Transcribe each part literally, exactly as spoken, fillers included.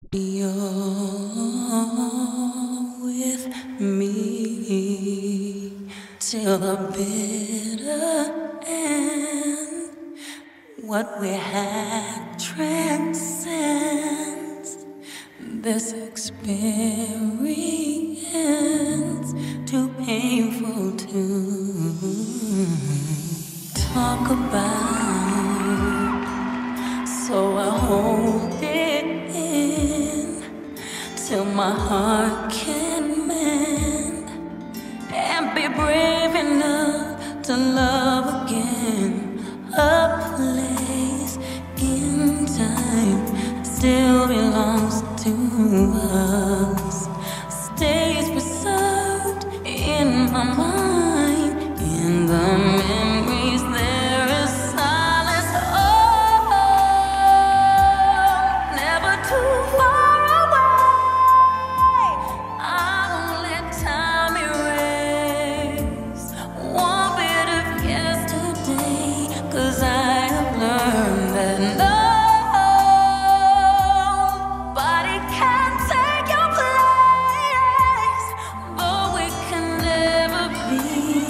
You're with me till the bitter end. What we had transcends this experience, too painful to talk about. So I hold it in till my heart can mend and be brave enough to love again. A place in time still belongs to us, stays preserved in my mind, in the memories there is silence. Oh, never too far away. I won't let time erase one bit of yesterday, 'cause I have learned that nobody can take your place, but we can never be.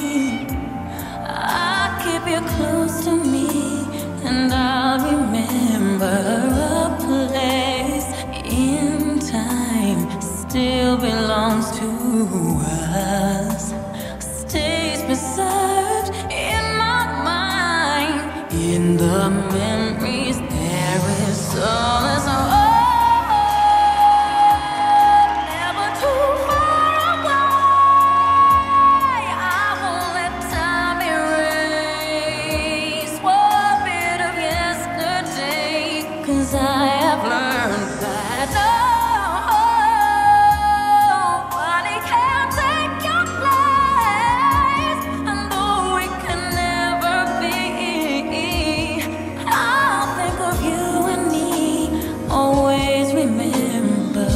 I'll keep you close to me, and I'll remember a place in time still belongs to us, stays preserved in my mind, in the memories there is solace. Oh, never too far away. I won't let time erase one bit of yesterday, 'cause I have learned that nobody can take your place, and though we can never be, I'll think of you and me, always remember.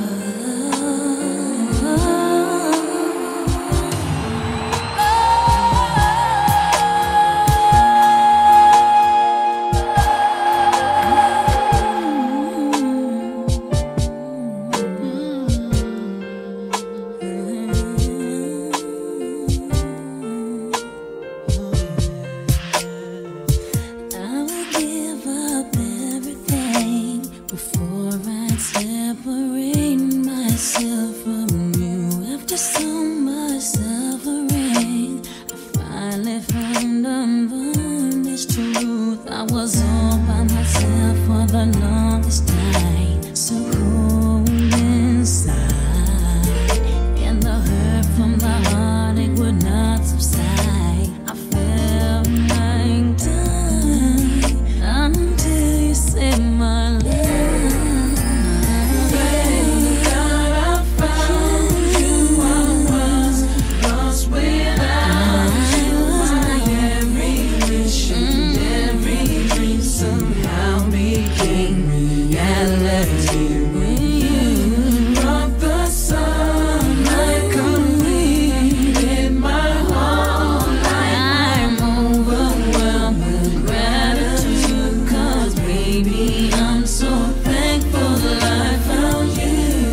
I will give up everything before I separate myself from you. After so much suffering, I finally found unvarnished truth. I was all by myself for the longest time, so cold inside, and the hurt from the heartache would not subside. I felt like dying until you saved my life. Thank God I found you. I was lost without you. My every wish and every dream somehow became reality when you brought the sunlight, completed my whole life. I'm overwhelmed with gratitude, 'cause baby, I'm so thankful that I found you.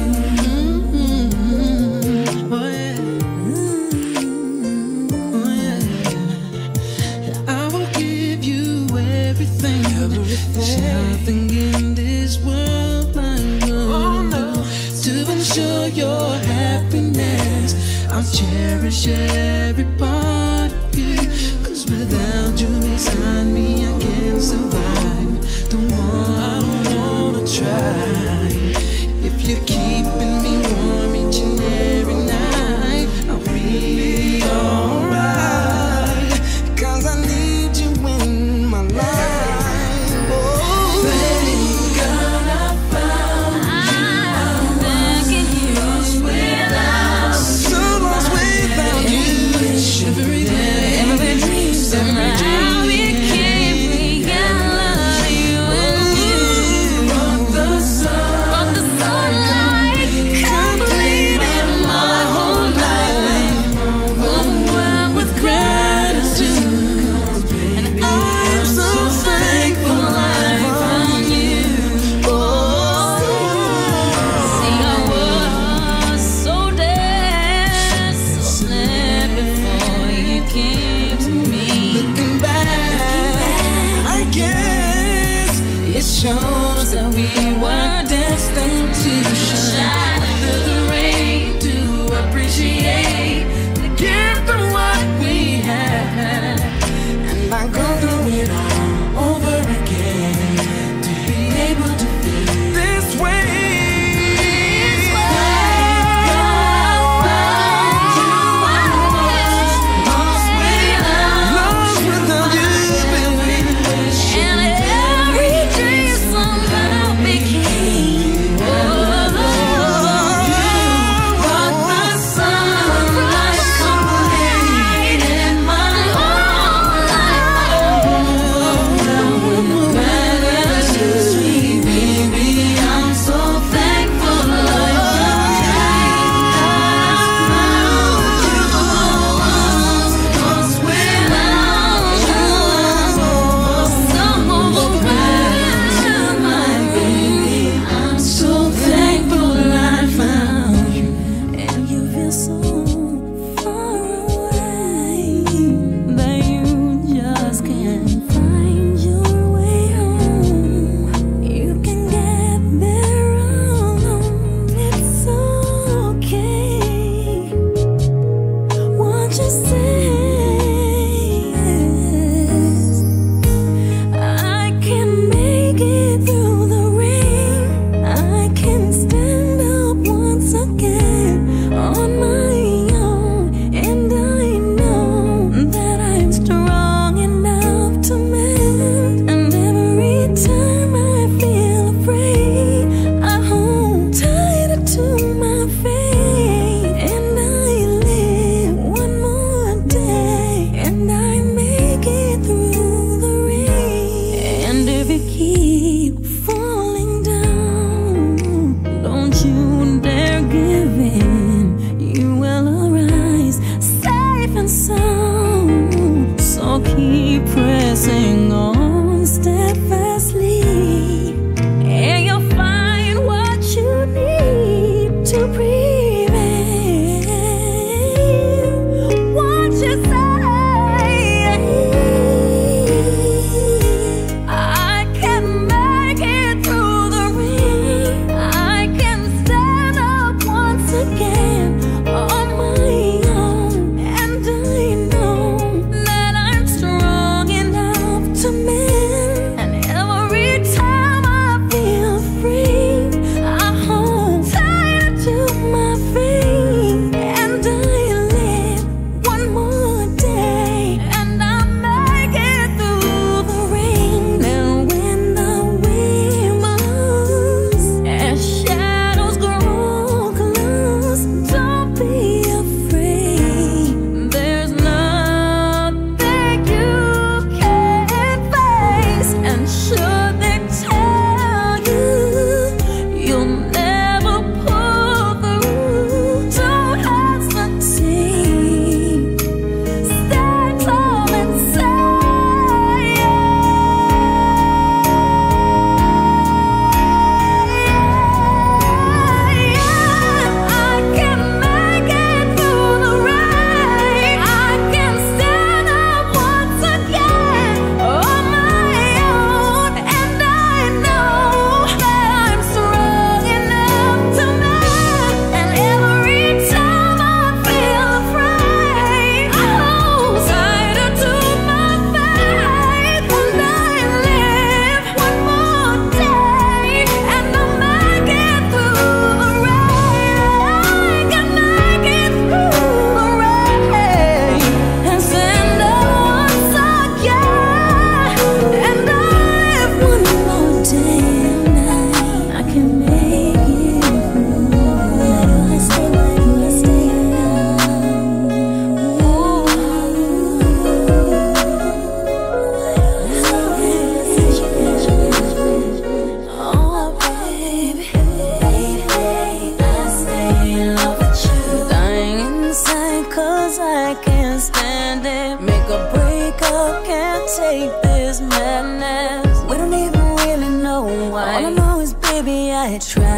Mm-hmm. Oh yeah. Mm-hmm. Oh yeah. I will give you everything. Everything. Nothing in this world I know. Oh, no. To ensure your happiness, I'll cherish every part of you, 'cause without you beside me, I can't survive. Don't want, I don't wanna try. If you're keeping me warm each and every night, I'll be alright, 'cause I need you in my life. Oh, thank God I found you. I'm begging you, lost without you. So lost without you. Every day, every dream, every dream became reality.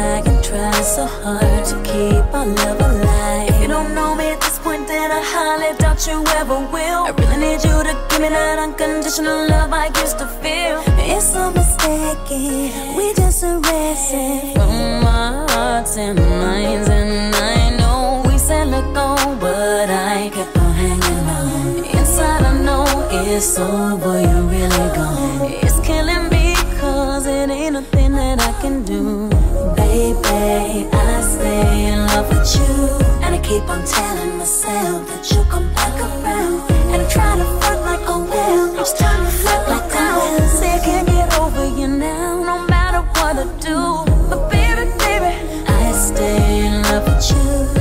try and try so hard to keep our love alive. If you don't know me at this point, then I highly doubt you ever will. I really need you to give me that unconditional love I used to feel. It's so mistaken, we just arrested from our hearts and minds. And I know we said let go, but I kept on hanging on. Inside I know it's over, you're really gone. It's killing me cause it ain't a thing that I can do. Baby, I stay in love with you, and I keep on telling myself that you'll come back around. And I try to fuck like a whale, each time you flip like down. Say I can't get over you now, no matter what I do. But baby, baby, I stay in love with you.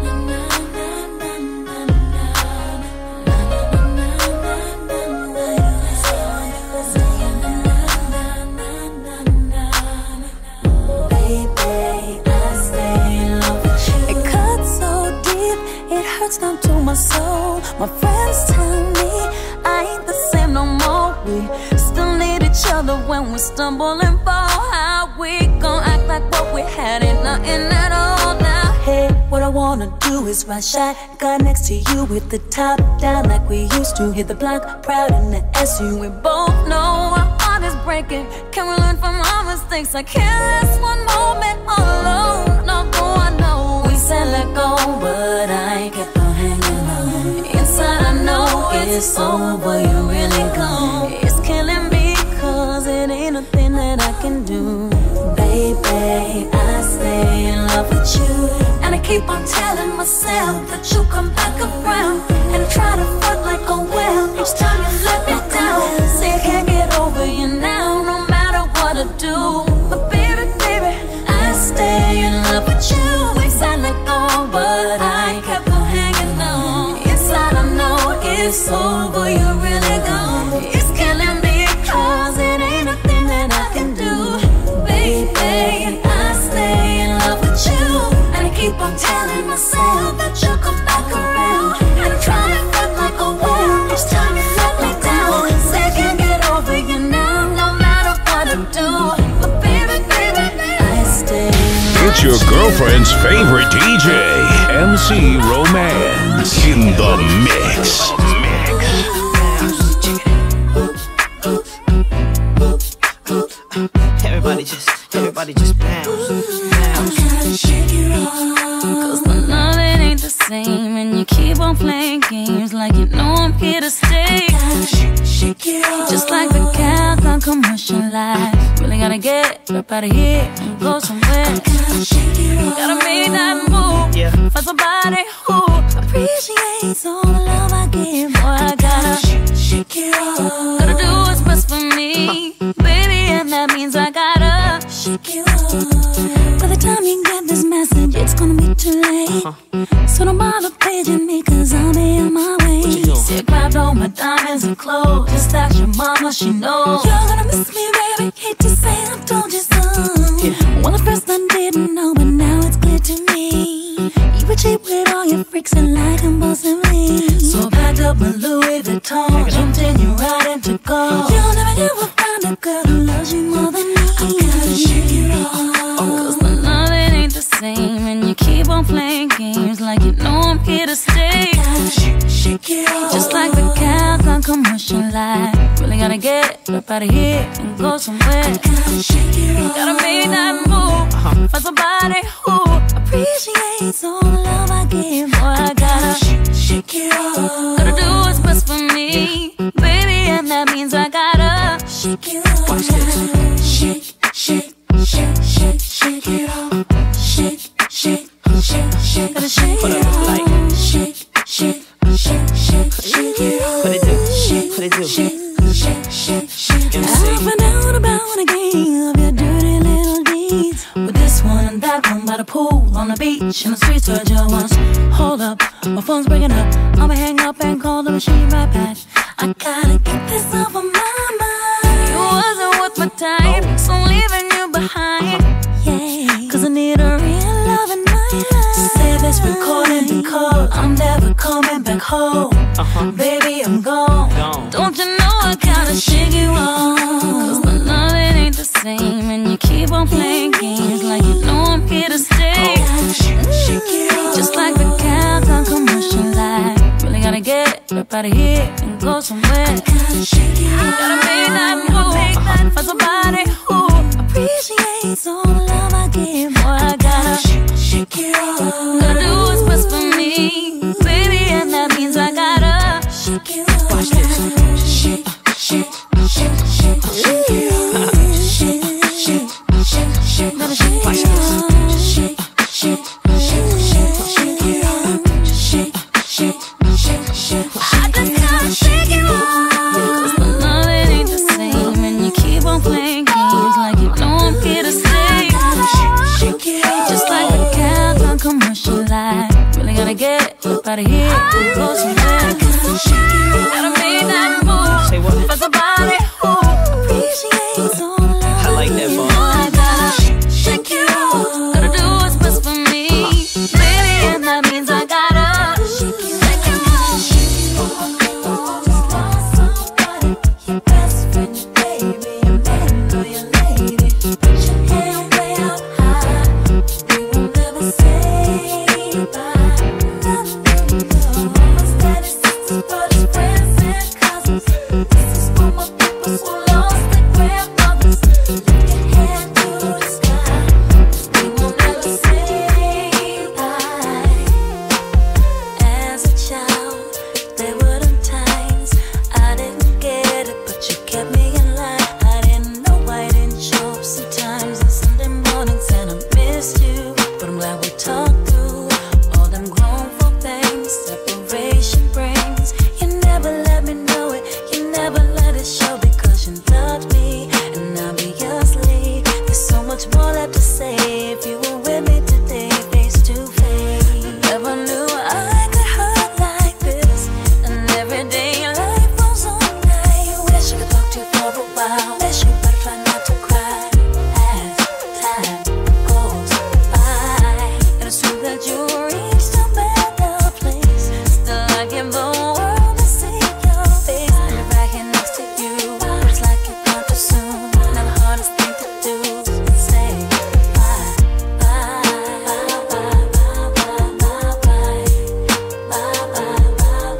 Down to my soul. My friends tell me I ain't the same no more. We still need each other when we stumble and fall. How we gon' act like what we had ain't nothing at all now? Hey, what I wanna do is ride shotgun next to you with the top down like we used to. Hit the block proud in the S U. We both know our heart is breaking. Can we learn from our mistakes? I can't last one moment all alone. No, go, I know we said let go, but I kept on hanging on. Inside I know it's over, you're really gone. It's killing me cause it ain't a thing that I can do. Baby, I stay in love with you, and I keep on telling myself that you'll come back around. And I try to fuck like a whale each time you let me down. Say I can't get over you now, no matter what I do. But baby, baby, I stay in love with you. We said let go, but I kept on hanging on. Inside I know it's over, you're really gone. It's killing me cause it ain't a thing that I can do. Baby, I stay in love with you, and I keep on telling myself that you'll come back around. And I try to fuck like a whale each time you let me down. Say I can't get over you now, no matter what I do. But baby, baby, I stay in love. It's your girlfriend's favorite D J, M C Romance, in the mix. Everybody just, everybody just bounce, bounce. Cause the love it ain't the same, and you keep on playing games like you know I'm here to stay. Just like the cat on commercialized, really gotta get up out of here and go somewhere. Gotta make that move, yeah. Find somebody who appreciates all the love I give. Boy, I gotta shake it off. Gotta do what's best for me, baby, and that means I gotta shake you off. By the time you get this message, it's gonna be too late. Uh-huh. So don't bother paging me, cause I'll be on my way. See, I grabbed all my diamonds and clothes, just ask your mama, she knows. You're gonna miss me, baby, hate to say I told you so. Yeah. Well, at first I didn't know, but now it's clear to me. You were cheap with all your freaks and like impulsively. So I packed up my Louis Vuitton, jumped in you right into gold. You'll never ever find a girl who loves you more than me. I gotta shake it off. Cause the love it ain't the same, and you keep on playing games like you know I'm here to stay. Shake it off. Just like the cat on commercialized, really gotta get up out of here and go somewhere. Gotta shake it off. Gotta make that move, uh-huh. Find somebody who appreciates all the love I give. Boy, I gotta shake it off. Gotta do what's best for me, baby, and that means I gotta shake it off. Watch this. Shake, shake, shake, shake, shake it off. Shake, shake, shake, shake, gotta shake it off. Shake, shake, shake, shake, shake it off. What it do? Shake, What it do? Shake, shake, shake, shake. I found out about a game of your dirty little deeds, with this one and that one by the pool, on the beach, in the streets where Joe was. Hold up, my phone's breaking up. I'ma hang up and call the machine right back. I gotta get this off of my mind. You wasn't worth my time, so I'm leaving you behind. Yeah, cause I need a real love in my life. Save this recording because I'm never coming back home. Uh-huh. Baby, I'm gone. Gone. Don't you know I got gotta shake you off, cause the love it ain't the same. And you keep on playing games like you know I'm here to stay. Just like the countdown commercial light. Really gotta get up out of here and go somewhere. Gotta shake you off. Gotta make that move, find somebody who appreciates all the love I give. Boy, I gotta shake it off. Gotta do what's best for me, baby, and that means I gotta shake it off. Watch this. Shake, shake, shake, shake, shake it off. Shake, shake, shake, shake, gotta shake it off. Shake, shake, shake, shake, shake it off. Shake, shake, shake, shake. I just gotta shake it off, cause the love it ain't the same. And you keep on playing games like you know I'm here to stay. Just like the countdown commercial light. Really gotta get up out of here and go somewhere. Gotta make that move. Say what? For somebody who appreciates all the love. I like that bar. I gotta shake it off. Gotta do what's best for me, baby, and that means I gotta shake it off. Just lost somebody, your best friend, baby, your man or your lady. Put your hand way up high. We will never say bye. Nothing goes. Steady sisters, brothers, friends, and cousins. This is for my people who lost their grandmothers. Lift your hand to the sky. We will never say bye. As a child, there were them times I didn't get it, but you kept me in line. I didn't know I didn't show up sometimes on Sunday mornings, and I missed you. But I'm glad we talked through all them grown folk things separation brings. You never let me know it, you never let it show, because you loved me, and obviously there's so much more left to say. If you were with me today, face to face, never knew I could hurt like this. And every day life goes on. I wish I could talk to you for a while. Wish you better try not to cry as time goes by. And it's true that you reached a better place. Still I give the world to see your face. And you're right here next to you, but it's like you're gone too soon. Now the hardest thing to do is say bye, bye, bye, bye, bye, bye, bye, bye, bye, bye, bye,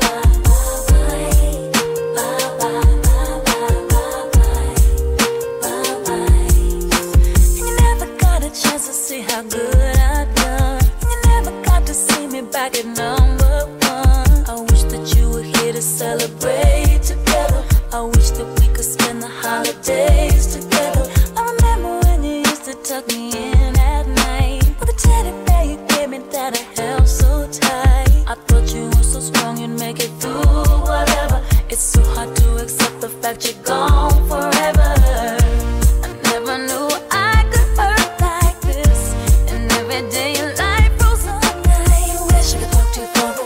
and you never got a chance to see how good I've done. You never got to see me back at number one. I wish that you were here to celebrate together. I wish that we could spend the holidays together. I remember when you used to tuck me in at night with a teddy bear you gave me that I held so tight. I thought you were so strong you'd make it through whatever. It's so hard to accept the fact you're gone forever. I never knew I could hurt like this. And every day your life goes on. I wish I could talk to you for a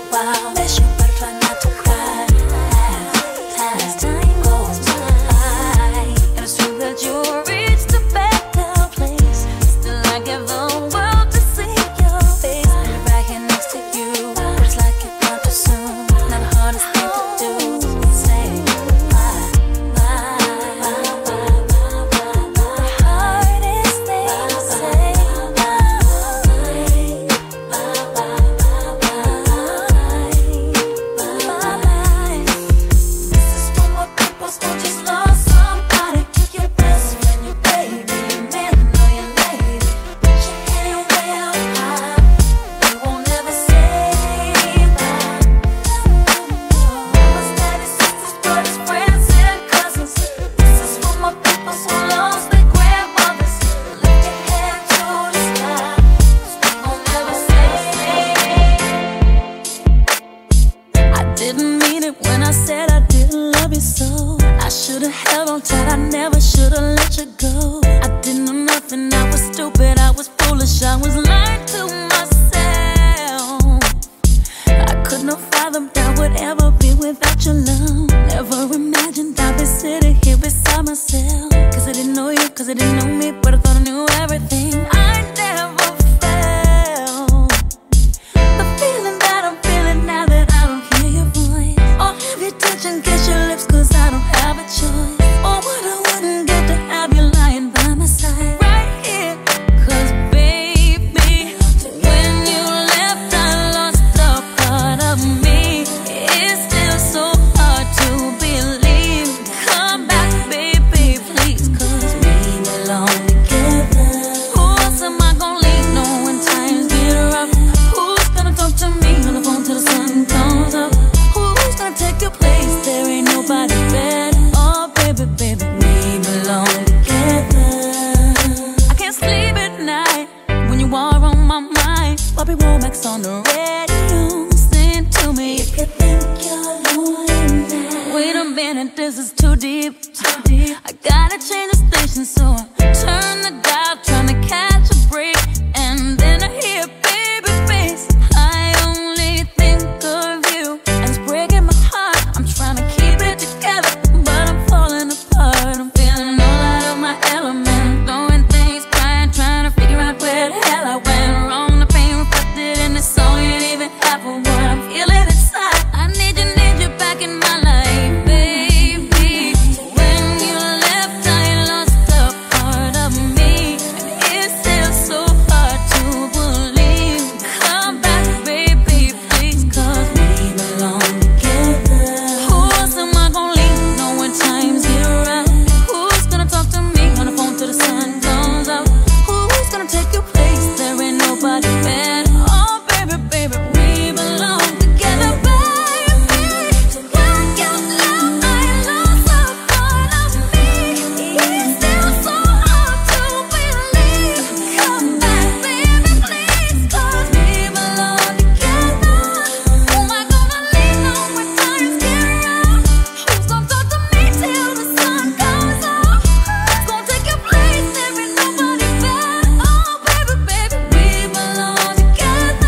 Bobby Womack's on the radio. Sing to me if you think you're lonely now. Wait a minute, this is too deep, too deep. I gotta change the station, so I turn the dial, trying to catch a break. And then I hear baby face. I only think of you, and it's breaking my heart. I'm trying to keep it together, but I'm falling apart. I'm feeling all out of my element, throwing things, crying, trying to figure out where the hell I went wrong. The pain reflected in the song ain't even half of what I'm feeling inside. I need you, need you back in my life, baby. When you left, I lost a part of me, and it's still so hard to believe. Come back, baby, please, cause we belong together. Who else am I gonna leave? No one times get around. Who's gonna talk to me on the phone till the sun comes out? Who's gonna take your place? There ain't nobody better. Oh, baby, baby, we belong together, baby. When you left, I lost a part of me. It's still so hard to believe. Come back, baby, please, cause we belong together. Who am I gonna lean on when times get rough? Who's gonna talk to me till the sun comes up? Who's gonna take your place? There ain't nobody better. Oh, baby, baby, we belong together.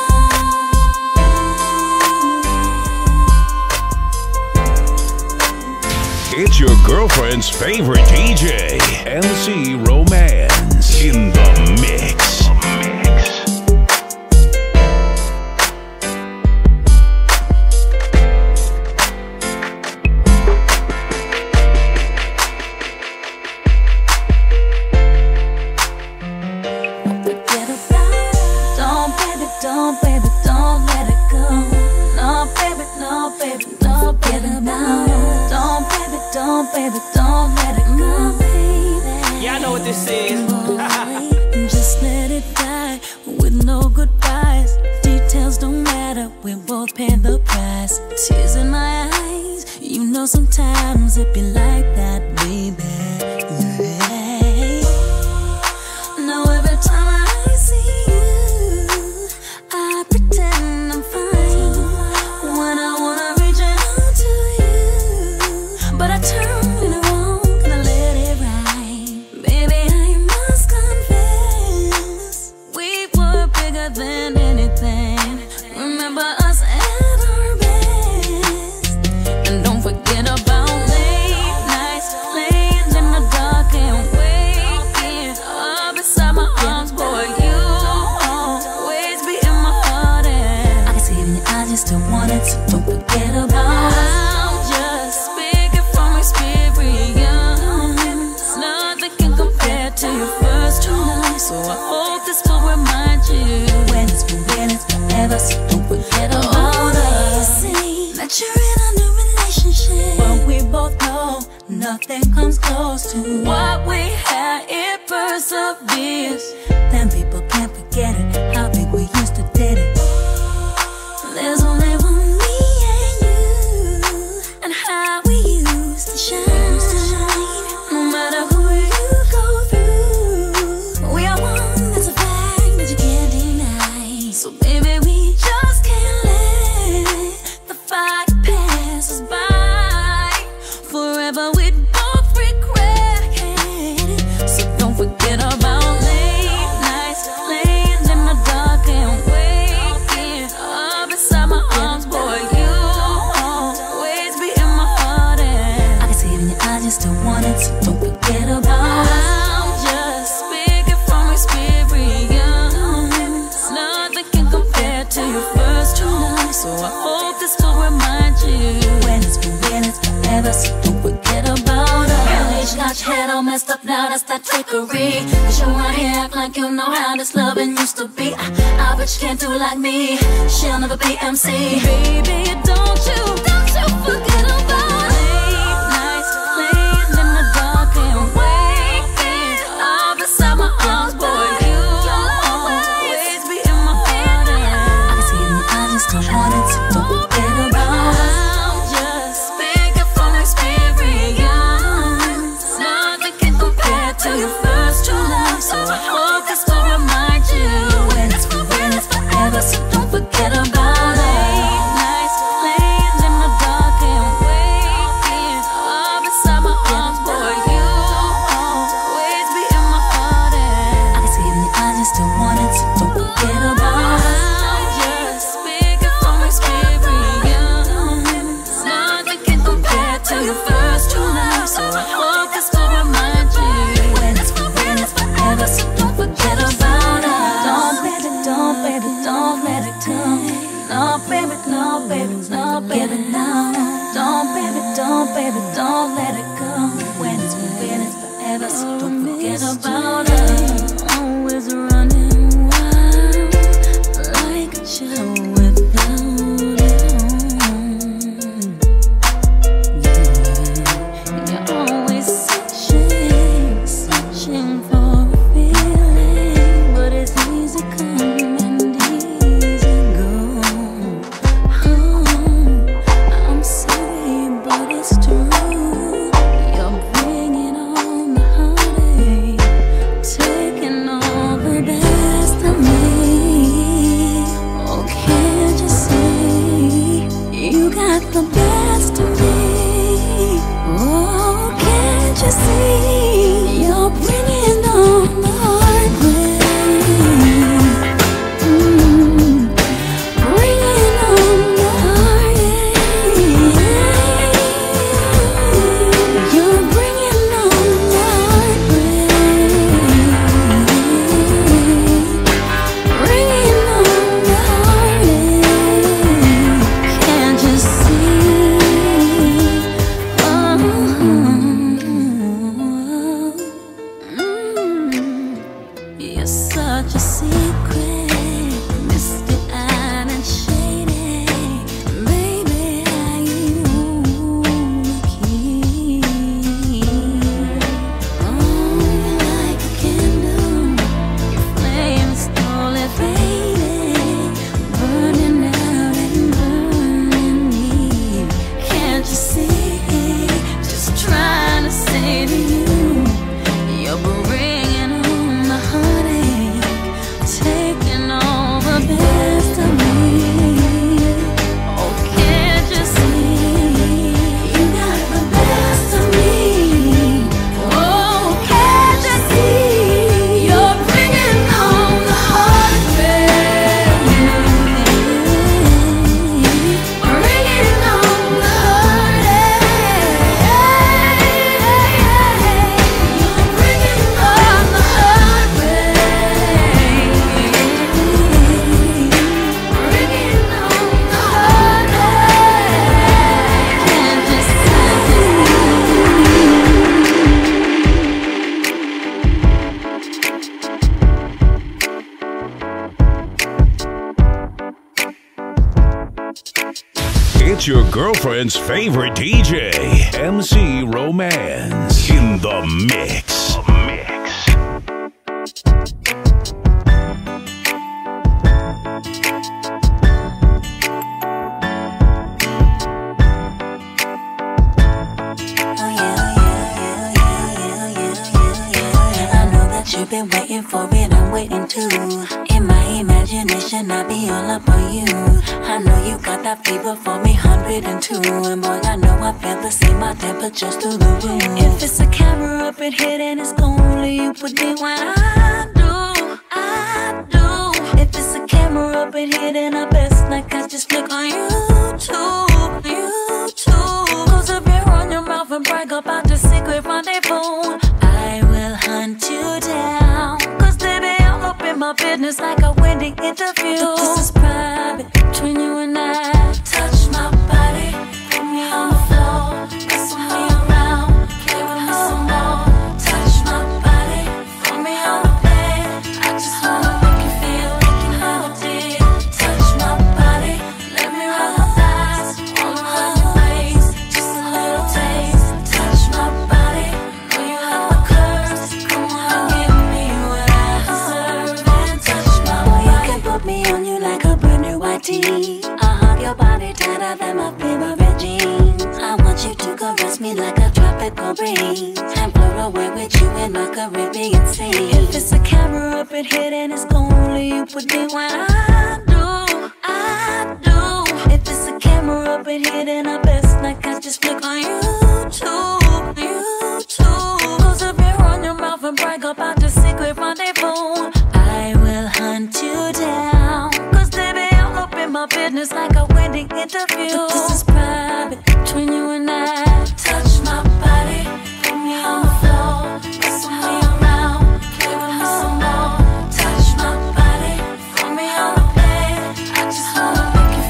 It's your girlfriend's favorite D J, M C Romance, in the mix. Forget about it. Don't, baby, don't, baby, don't let it go. No, baby, no, baby, no, forget about it. Don't, baby, don't, baby, don't let it go, baby. Yeah, I know what this is. Boy, just let it die with no goodbyes. Details don't matter, we both pay the price. Tears in my eyes, you know sometimes it be like that, baby. Yeah. Now every time I see you, I pretend I'm fine. When I wanna reach out to you, but I turn when I won't, and I let it ride. Baby, I must confess, we were bigger than anything. Remember us at our best. And don't forget about late nights, laying in the dark and waking up inside my arms, boy, you always be in my heart. And I can see it in your eyes, you still want it, so don't forget about it. I'm just speaking from experience. Nothing can compare to your first true love, so I hope this will remind you when it's been, when it's forever, so don't forget about us. That you're in a new relationship, but we both know nothing comes close to what we had. It perseveres. Then people can't forget it, how big we used to did it. There's only one me and you, and how we used to shine. No matter who you go through, we are one, that's a fact that you can't deny. So baby, we just can't let the fire pass us by. Forever we both regret it, so don't forget about late nights, laying in the dark and waking up inside my arms, boy, you always be in my heart. And I can see it in your eyes, you still want it, so don't forget about it. I'm just speaking from experience. Nothing can compare to your first true love, so I hope this will remind you when it's been, when it's forever, so don't forget about us. You got your head all messed up now, that's that trickery. Cause you wanna act like you know how this loving used to be. I, I bet you can't do it like me, she'll never be M C. Baby, don't you, don't you forget about it. Late nights, laying in the dark and waking up inside my arms, boy, you always be in my heart. I can see it in your eyes, you still want it, so don't forget about it. I'm just speaking from experience. Nothing can compare to your first true love, so I hope this will remind you when it's for, when it's for No, baby, no, baby, no, baby, no. Don't, baby, don't, baby, don't let it go. When it's been, it's forever, so don't forget about it. Always running wild, like a child without a home. Yeah, you're always searching, searching for a feeling, but it's easy coming and easy go. Oh, I'm sorry, but it's true. You're bringing on the heartache, taking all the best of me. Oh, can't you see you got the best of me? Oh, can't you see you're bringing on the heartbreak? Mm, bringing on the heartache. You're bringing on the heartbreak. Bringing on the heartache. Can't you see? Oh, mm, you're such a secret, misty-eyed and shady. Baby, are you the key? Oh, you're like a candle, your flame slowly fading, burning out and burning me. Can't you see? Just trying to say to you, you're bringing on the heartache, taking all the best of me. Oh, can't you see you got the best of me? Oh, can't you see you're bringing on the heartbreak? Bringing on the heartache. You're bringing on the heartbreak. Bringing on the heartache. Can't you It's your girlfriend's favorite D J, M C Romance, in the mix. I know that you've been waiting for it, I'm waiting too. In my imagination, I'll be all up on you. I know you got that fever for me, one hundred and two. And boy, I know I feel the same, my temperature's through the roof. If it's a camera up in here, then it's only you put me when I do, I do. If it's a camera up in here, then I best like I just look on YouTube, YouTube. Close up your on your mouth and brag about the secret rendezvous. I will hunt you down, cause baby, I'll open my business like a wedding interview. But this is private, between you and I. Touch my body, put me on the floor, wrestle me around, play with me some more. Touch my body, put me on the bed, I just wanna make you feel like you never did. Touch my body, let me roll my thighs, all around your waist, just a little taste. Touch my body, know you have my curves, come on, give me what I deserve. And touch my body, you can put me on you like a brand new white tee. I hug your body tighter than my favorite jeans. I want you to caress me like a tropical breeze and float away with you in my Caribbean sea. If it's a camera up in here, then it's only you put me when I do, I do. If it's a camera up in here, then I best like I just click on YouTube, YouTube. Close up your on your mouth and brag about the secret rendezvous. I will hunt you down, cause baby, I'll open my business like a wedding interview. But this is private, between you and I. Touch my body, put me on the floor, wrestle me around, play with me some more. Touch my body, put me on the bed, I just wanna make you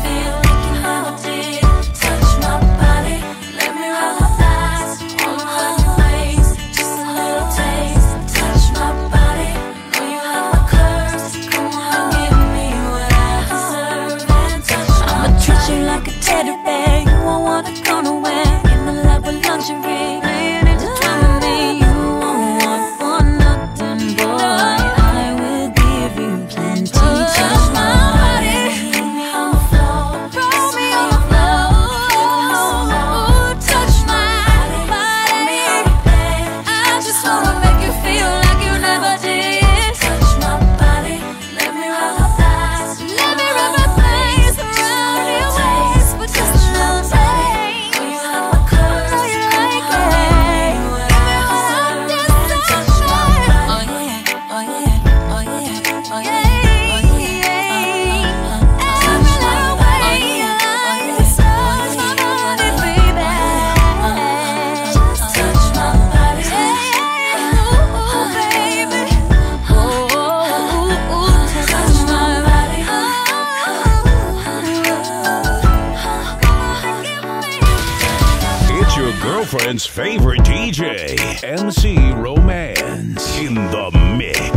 girlfriend's favorite D J, M C Romance, in the mix.